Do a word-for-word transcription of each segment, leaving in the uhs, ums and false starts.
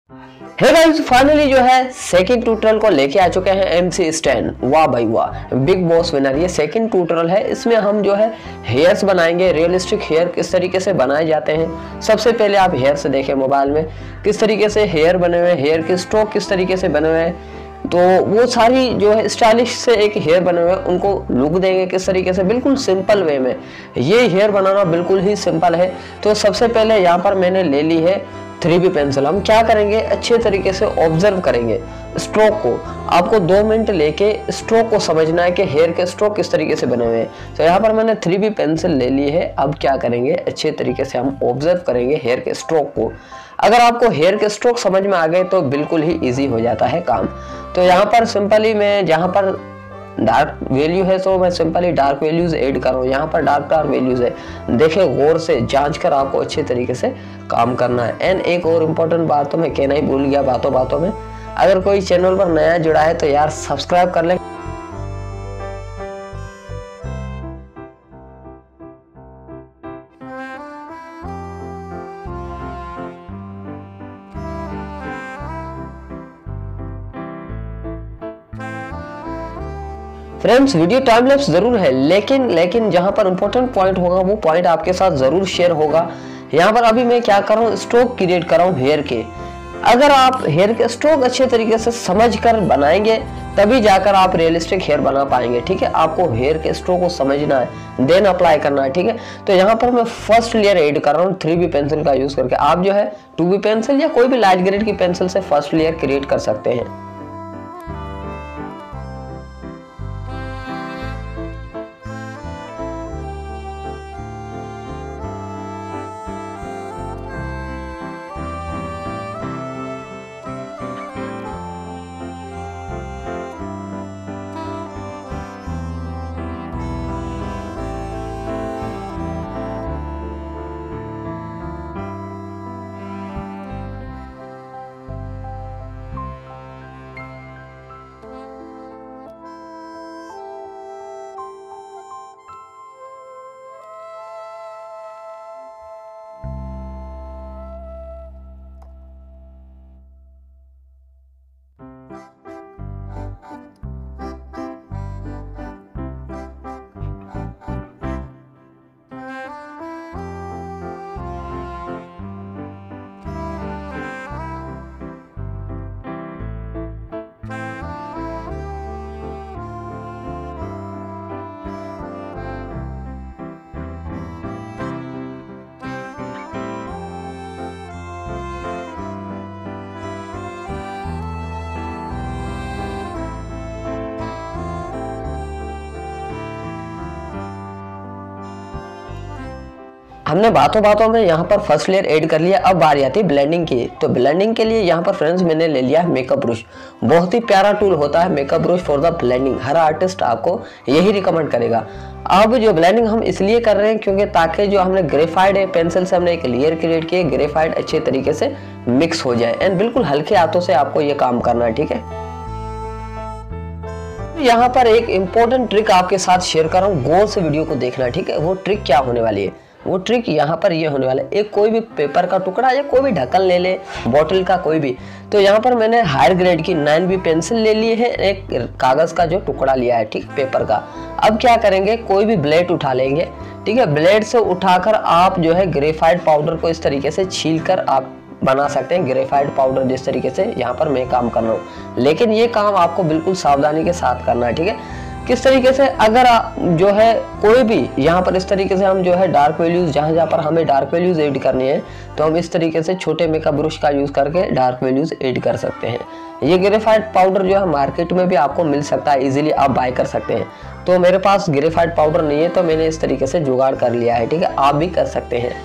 Hey guys, finally जो है second tutorial को लेके आ चुके हैं एमसी स्टैन। वाह भाई वाह, बिग बॉस विनर। ये सेकंड ट्यूटोरियल है, इसमें हम जो है हेयर्स बनाएंगे। रियलिस्टिक हेयर किस तरीके से बनाए जाते हैं, सबसे पहले आप हेयर से देखें मोबाइल में किस तरीके से हेयर बने हुए हैं, हेयर के स्ट्रोक किस तरीके से बने हुए हैं, तो वो सारी जो है स्टाइलिश से एक हेयर बने हुए हैं उनको लुक देंगे किस तरीके से, बिल्कुल सिंपल वे में। ये हेयर बनाना बिल्कुल ही सिंपल है। तो सबसे पहले यहाँ पर मैंने ले ली है थ्री बी पेंसिल। हम क्या करेंगे, अच्छे तरीके से ऑब्जर्व करेंगे स्ट्रोक को। आपको दो मिनट लेके स्ट्रोक को समझना है कि हेयर के स्ट्रोक किस तरीके से बने हुए हैं। तो यहाँ पर मैंने थ्री बी पेंसिल ले ली है। अब क्या करेंगे, अच्छे तरीके से हम ऑब्जर्व करेंगे हेयर के स्ट्रोक को। अगर आपको हेयर के स्ट्रोक समझ में आ गए तो बिल्कुल ही ईजी हो जाता है काम। तो यहाँ पर सिंपली मैं जहाँ पर डार्क वैल्यू है तो मैं सिंपली डार्क वैल्यूज ऐड कर रहा हूँ। यहाँ पर डार्क डार्क वैल्यूज है, देखे गौर से जांच कर आपको अच्छे तरीके से काम करना है। एंड एक और इम्पोर्टेंट बात तो मैं कहना ही भूल गया बातों बातों में, अगर कोई चैनल पर नया जुड़ा है तो यार सब्सक्राइब कर लें। फ्रेंड्स, वीडियो टाइम लैप्स जरूर है, लेकिन लेकिन जहां पर इंपॉर्टेंट पॉइंट होगा वो पॉइंट आपके साथ जरूर शेयर होगा। यहाँ पर अभी मैं क्या कर रहा हूँ, स्ट्रोक क्रिएट कर रहा हूँ हेयर के। अगर आप हेयर के स्ट्रोक अच्छे तरीके से समझ कर बनाएंगे तभी जाकर आप रियलिस्टिक हेयर बना पाएंगे। ठीक है, आपको हेयर के स्ट्रोक को समझना है, देन अप्लाई करना है। ठीक है, तो यहाँ पर मैं फर्स्ट लेयर ऐड कर रहा हूँ थ्री बी पेंसिल का यूज करके। आप जो है टू बी पेंसिल या कोई भी लाइट ग्रेड की पेंसिल से फर्स्ट लेयर क्रिएट कर सकते हैं। हमने बातों बातों में यहाँ पर फर्स्ट लेयर ऐड कर लिया। अब बारी आती है ब्लेंडिंग की। तो ब्लेंडिंग के लिए यहाँ पर फ्रेंड्स मैंने ले लिया है मेकअप ब्रश। बहुत ही प्यारा टूल होता है makeup brush for the blending. हर आर्टिस्ट आपको यही रिकमेंड करेगा। अब जो ब्लेंडिंग हम इसलिए कर रहे हैं क्योंकि ताकि जो हमने ग्रेफाइड है पेंसिल से हमने एक लेयर क्रिएट किया, ग्रेफाइड अच्छे तरीके से मिक्स हो जाए। एंड बिल्कुल हल्के हाथों से आपको ये काम करना है। ठीक है, यहाँ पर एक इम्पोर्टेंट ट्रिक आपके साथ शेयर कर रहा हूँ, गौर से वीडियो को देखना। ठीक है, वो ट्रिक क्या होने वाली है, वो ट्रिक यहाँ पर ये होने वाला है। एक कोई भी पेपर का टुकड़ा या कोई भी ढक्कन ले ले, बॉटल का कोई भी। तो यहाँ पर मैंने हायर ग्रेड की नाइन बी पेंसिल ले ली है, एक कागज का जो टुकड़ा लिया है, ठीक, पेपर का। अब क्या करेंगे, कोई भी ब्लेड उठा लेंगे। ठीक है, ब्लेड से उठाकर आप जो है ग्रेफाइट पाउडर को इस तरीके से छील कर आप बना सकते हैं ग्रेफाइट पाउडर, जिस तरीके से यहाँ पर मैं काम कर रहा हूँ। लेकिन ये काम आपको बिल्कुल सावधानी के साथ करना है। ठीक है, किस तरीके से, अगर जो है कोई भी यहाँ पर इस तरीके से हम जो है डार्क वैल्यूज, जहाँ जहाँ पर हमें डार्क वैल्यूज ऐड करनी है तो हम इस तरीके से छोटे मेकअप ब्रश का यूज करके डार्क वैल्यूज ऐड कर सकते हैं। ये ग्रेफाइट पाउडर जो है मार्केट में भी आपको मिल सकता है, इजीली आप बाय कर सकते हैं। तो मेरे पास ग्रेफाइट पाउडर नहीं है तो मैंने इस तरीके से जुगाड़ कर लिया है। ठीक है, आप भी कर सकते हैं।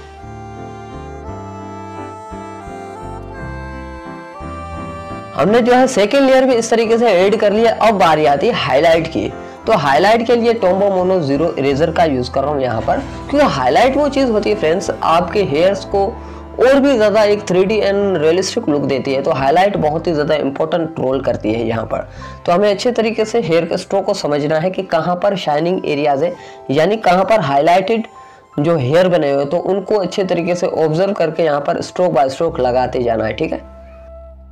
हमने जो है सेकेंड लेयर भी इस तरीके से ऐड कर लिया। अब बारी आती है हाईलाइट की। तो हाईलाइट के लिए टोम्बो मोनो जीरो इरेजर का यूज कर रहा हूँ यहाँ पर, क्योंकि हाईलाइट वो चीज होती है फ्रेंड्स आपके हेयर्स को और भी ज्यादा एक three D and realistic look देती है। तो हाईलाइट बहुत ही ज्यादा इंपॉर्टेंट रोल करती है यहाँ पर। तो हमें अच्छे तरीके से हेयर के स्ट्रोक को समझना है कि कहाँ पर शाइनिंग एरियाज है, यानी कहाँ पर हाईलाइटेड जो हेयर बने हुए तो उनको अच्छे तरीके से ऑब्जर्व करके यहाँ पर स्ट्रोक बाय स्ट्रोक लगाते जाना है। ठीक है,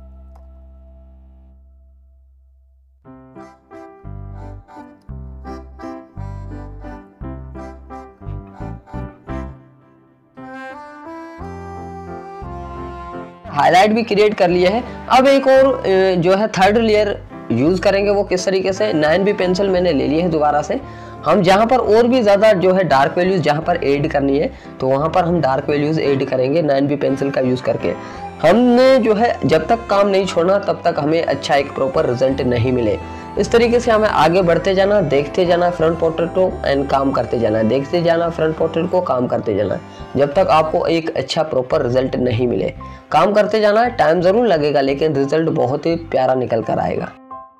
हाईलाइट भी क्रिएट कर लिए है। अब एक और जो है थर्ड लेयर यूज करेंगे, वो किस तरीके से, नाइन बी पेंसिल मैंने ले ली है दोबारा से। हम जहाँ पर और भी ज़्यादा जो है डार्क वैल्यूज जहाँ पर ऐड करनी है तो वहाँ पर हम डार्क वैल्यूज ऐड करेंगे नाइन बी पेंसिल का यूज़ करके। हमने जो है जब तक काम नहीं छोड़ना तब तक हमें अच्छा एक प्रॉपर रिजल्ट नहीं मिले। इस तरीके से हमें आगे बढ़ते जाना, देखते जाना फ्रंट पोर्ट्रेट को एंड काम करते जाना, देखते जाना फ्रंट पोर्ट्रेट को, काम करते जाना, जब तक आपको एक अच्छा प्रॉपर रिजल्ट नहीं मिले। काम करते जाना, टाइम ज़रूर लगेगा लेकिन रिजल्ट बहुत ही प्यारा निकल कर आएगा।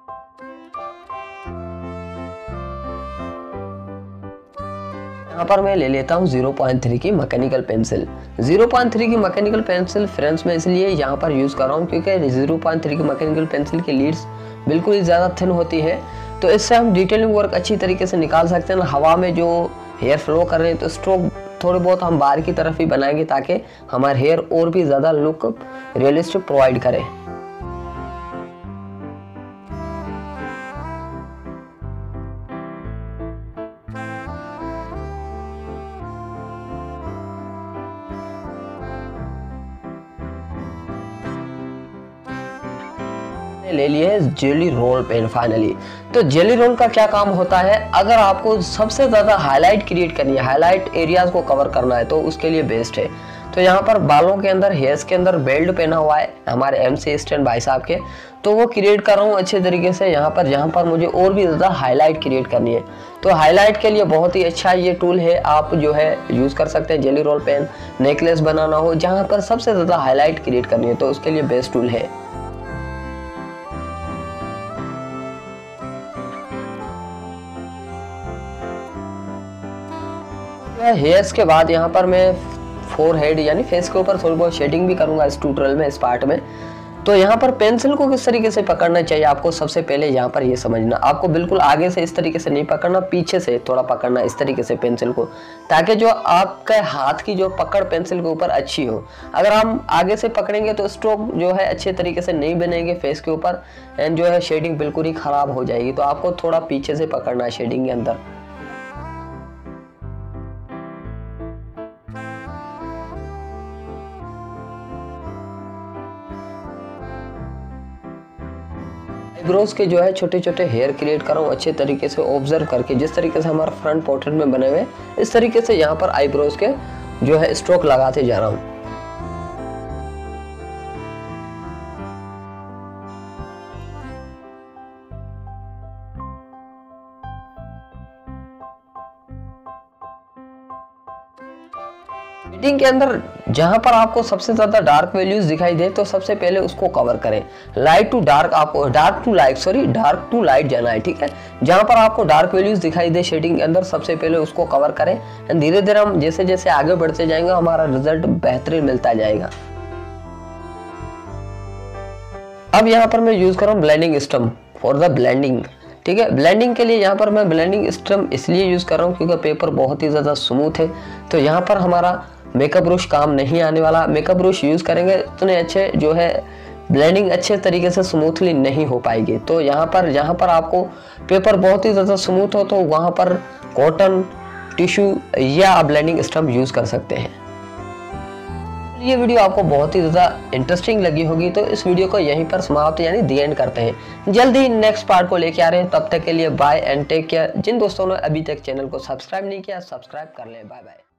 यहाँ पर मैं ले लेता हूँ ज़ीरो पॉइंट थ्री की mechanical pencil. Zero point three की मैकेनिकल पेंसिल फ्रेंड्स में इसलिए यहाँ पर यूज़ कर रहा हूँ क्योंकि ज़ीरो पॉइंट थ्री की मैकेनिकल पेंसिल की लीड्स बिल्कुल ही ज़्यादा थिन होती है, तो इससे हम डिटेलिंग वर्क अच्छी तरीके से निकाल सकते हैं। हवा में जो हेयर फ्लो कर रहे हैं तो स्ट्रोक थोड़े बहुत हम बाहर की तरफ ही बनाएंगे ताकि हमारे हेयर और भी ज़्यादा लुक रियलिस्टिक प्रोवाइड करे। ले लिए है जेली रोल पेन फाइनली। तो जेली रोल का क्या काम होता है, अगर आपको सबसे ज़्यादा हाईलाइट क्रिएट करनी है, हाईलाइट एरियाज को कवर करना है तो उसके लिए बेस्ट है। तो यहाँ पर बालों के अंदर, हेयर्स के अंदर बेल्ट पहना हुआ है हमारे एमसी स्टैंड भाई साहब के, तो वो क्रिएट कर रहा हूँ अच्छे तरीके से यहाँ पर, जहाँ पर मुझे और भी ज़्यादा हाईलाइट क्रिएट करनी है। तो हाईलाइट के लिए बहुत ही अच्छा ये टूल है, आप जो है यूज़ कर सकते हैं। जेली रोल पेन, नेकलेस बनाना हो जहाँ पर सबसे ज़्यादा हाईलाइट क्रिएट करनी है तो उसके लिए बेस्ट टूल है। हेयर्स के बाद यहाँ पर मैं फोरहेड यानी फेस के ऊपर थोड़ी बहुत शेडिंग भी करूँगा इस ट्यूटोरियल में, इस पार्ट में। तो यहाँ पर पेंसिल को किस तरीके से पकड़ना चाहिए आपको सबसे पहले यहाँ पर ये समझना। आपको बिल्कुल आगे से इस तरीके से नहीं पकड़ना, पीछे से थोड़ा पकड़ना इस तरीके से पेंसिल को, ताकि जो आपके हाथ की जो पकड़ पेंसिल के ऊपर अच्छी हो। अगर हम आगे से पकड़ेंगे तो स्ट्रोक जो है अच्छे तरीके से नहीं बनेंगे फेस के ऊपर एंड जो है शेडिंग बिल्कुल ही ख़राब हो जाएगी। तो आपको थोड़ा पीछे से पकड़ना है शेडिंग के अंदर। आईब्रोज के जो है छोटे छोटे हेयर क्रिएट कर रहा हूँ अच्छे तरीके से ऑब्जर्व करके, जिस तरीके से हमारा फ्रंट पोर्ट्रेट में बने हुए इस तरीके से यहाँ पर आईब्रोज के जो है स्ट्रोक लगाते जा रहा हूँ। शेडिंग के अंदर जहां पर आपको सबसे ज्यादा डार्क वैल्यूज दिखाई दे तो सबसे पहले उसको कवर करें। लाइट टू डार्क, आपको dark to light sorry dark to light जाना है, ठीक है। जहां पर आपको डार्क वैल्यूज दिखाई दे शेडिंग के अंदर सबसे पहले उसको कवर करें एंड धीरे धीरे हम जैसे जैसे आगे बढ़ते जाएंगे हमारा रिजल्ट बेहतरीन मिलता जाएगा। अब यहाँ पर मैं यूज कर रहा हूँ blending system for the blending, ठीक है। ब्लेंडिंग के लिए यहाँ पर मैं ब्लेंडिंग सिस्टम इसलिए यूज कर रहा हूँ क्योंकि पेपर बहुत ही ज्यादा स्मूथ है। तो यहाँ पर हमारा मेकअप ब्रश काम नहीं आने वाला। मेकअप ब्रश यूज़ करेंगे इतने अच्छे जो है ब्लेंडिंग अच्छे तरीके से स्मूथली नहीं हो पाएगी। तो यहाँ पर जहाँ पर आपको पेपर बहुत ही ज़्यादा स्मूथ हो तो वहाँ पर कॉटन टिश्यू या ब्लेंडिंग सिस्टम यूज़ कर सकते हैं। ये वीडियो आपको बहुत ही ज़्यादा इंटरेस्टिंग लगी होगी तो इस वीडियो को यहीं पर समाप्त यानी दी एंड करते हैं। जल्दी नेक्स्ट पार्ट को लेके आ रहे हैं, तब तक के लिए बाय एंड टेक केयर। जिन दोस्तों ने अभी तक चैनल को सब्सक्राइब नहीं किया सब्सक्राइब कर लें। Bye bye.